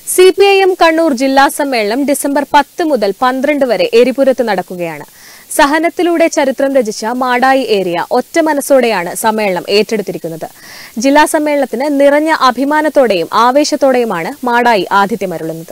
CPIM Kannur ജില്ലാ സമ്മേളനം December 10 മുതൽ 12 വരെ എരിപുരത്ത് നടക്കുകയാണ്. സഹനത്തിലൂടെ ചരിത്രം രചിച്ച മാടായി ഏരിയ ഒറ്റ മനസ്സോടെയാണ് സമ്മേളനം ഏറ്റെടുത്തിരിക്കുന്നത്. ജില്ലാ സമ്മേളനത്തിന് നിറഞ്ഞ അഭിമാനത്തോടെയും ആവേശത്തോടെയുമാണ് മാടായി ആതിഥ്യമരുളുന്നത്.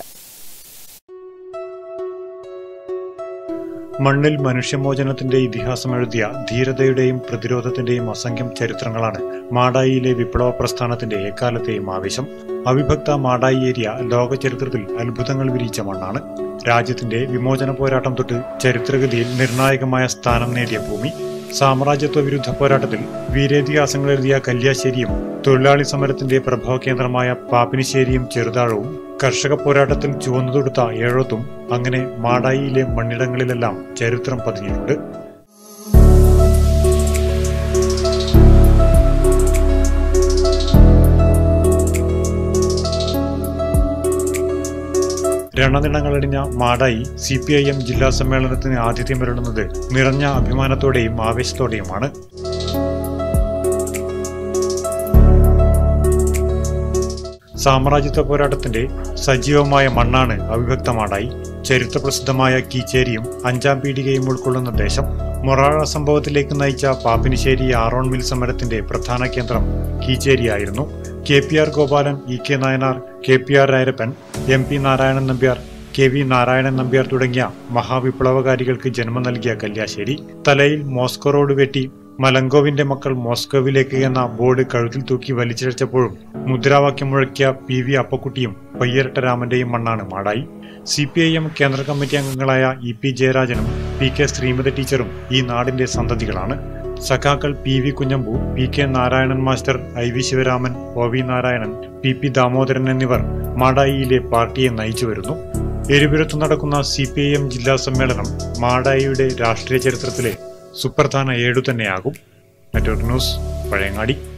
മണ്ണിൽ മനുഷ്യമോചനത്തിന്റെ ഇതിഹാസം എഴുതിയ ധീരതയുടെയും പ്രതിരോധത്തിന്റെയും അസംഖ്യം ചരിത്രങ്ങളാണ് മാടായിയിലെ വിപ്ലവ പ്രസ്ഥാനത്തിന്റെ എക്കാലത്തെയും ആവേശം. അവിഭക്ത മാടായി ഏരിയ ലോക ചരിത്രത്തിൽ അത്ഭുതങ്ങൾ വിരിയിച്ച മണ്ണാണ്. രാജ്യത്തിന്റെ വിമോചന പോരാട്ടം തൊട്ട് ചരിത്രഗതിയിൽ നിർണായകമായ സ്ഥാനം നേടിയ ഭൂമി. സാമ്രാജ്യത്വ വിരുദ്ധ പോരാട്ടത്തിൽ വീരേതിഹാസങ്ങൾ എഴുതിയ കല്യാശ്ശേരിയും, തൊഴിലാളി സമരത്തിന്റെ പ്രഭവ കേന്ദ്രമായ പാപ്പിനിശ്ശേരിയും ചെറുതാഴവും, കർഷക പോരാട്ടത്തിൽ ചുവന്നുതൊടുത്ത ഏഴോത്തും, അങ്ങനെ മാടായിയിലെ മണ്ണിടങ്ങളിലെല്ലാം ചരിത്രം പതിഞ്ഞിട്ടുണ്ട്. രണനിണങ്ങളടിഞ്ഞ മാടായി CPIM ജില്ലാ സമ്മേളനത്തിന് ആതിഥ്യമരുളുന്നത് നിറഞ്ഞ അഭിമാനത്തോടെയും ആവേശത്തോടെയുമാണ്. സാമ്രാജ്യത്വ പോരാട്ടത്തിന്റെ സജീവമായ മണ്ണാണ് അവിഭക്ത മാടായി. ചരിത്രപ്രസിദ്ധമായ കീച്ചേരിയും 5ാം പീടികയും ഉൾക്കൊള്ളുന്ന ദേശം. മൊറാഴ സംഭവത്തിലേക്ക് നയിച്ച പാപ്പിനിശ്ശേരി ആറോൺ മിൽ സമരത്തിന്റെ പ്രധാന കേന്ദ്രം കീച്ചേരിയായിരുന്നു. KPR Gopalan, EK Nayanar, KPR Rayarappan, MP Narayanan Nambiar, KV Narayanan Nambiar തുടങ്ങിയ മഹാവിപ്ലവകാരികൾക്ക് ജന്മം നൽകിയ കല്യാശ്ശേരി. തലയിൽ മോസ്കോ റോഡ് വെട്ടി മലങ്കോവിന്റെ മക്കൾ മോസ്കോവിലേക്ക് എന്ന ബോർഡ് കഴുത്തിൽ തൂക്കി വലിച്ചിഴച്ചപ്പോഴും മുദ്രാവാക്യം മുഴക്കിയ PV അപ്പക്കുട്ടിയും പയ്യരട്ട രാമന്റെയും മണ്ണാണ് മാടായി. CPIM കേന്ദ്ര കമ്മിറ്റി അംഗങ്ങളായ EP ജയരാജനും PK ശ്രീമതി ടീച്ചറും ഈ നാടിന്റെ സന്തതികളാണ്. സഖാക്കൾ PV Kunhambu, PK Narayanan master, IV Sivaraman, OV Narayanan, PP Damodaran എന്നിവർ മാടായിയിലെ പാർട്ടിയെ നയിച്ചു വരുന്നു. എരിപുരത്ത് നടക്കുന്ന CPIM ജില്ലാ സമ്മേളനം മാടായിയുടെ രാഷ്ട്രീയ ചരിത്രത്തിലെ സുപ്രധാന ഏടു തന്നെയാകും. Network news, Pazhayangadi.